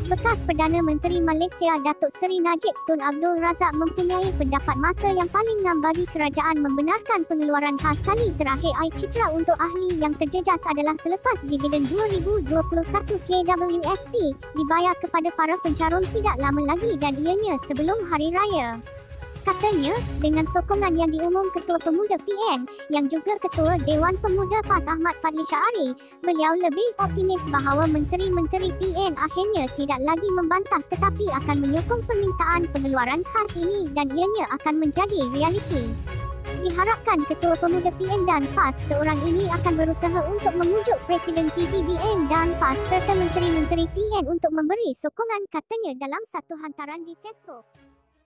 Bekas Perdana Menteri Malaysia Datuk Seri Najib Tun Abdul Razak mempunyai pendapat masa yang paling ngam bagi kerajaan membenarkan pengeluaran khas kali terakhir air citra untuk ahli yang terjejas adalah selepas dividen 2021 KWSP dibayar kepada para pencarum tidak lama lagi dan ianya sebelum Hari Raya. Katanya, dengan sokongan yang diumum Ketua Pemuda PN, yang juga Ketua Dewan Pemuda PAS Ahmad Fadli Syahari, beliau lebih optimis bahawa menteri-menteri PN akhirnya tidak lagi membantah tetapi akan menyokong permintaan pengeluaran khas ini dan ianya akan menjadi realiti. Diharapkan Ketua Pemuda PN dan PAS seorang ini akan berusaha untuk memujuk Presiden PBBM dan PAS serta menteri-menteri PN untuk memberi sokongan, katanya dalam satu hantaran di Facebook.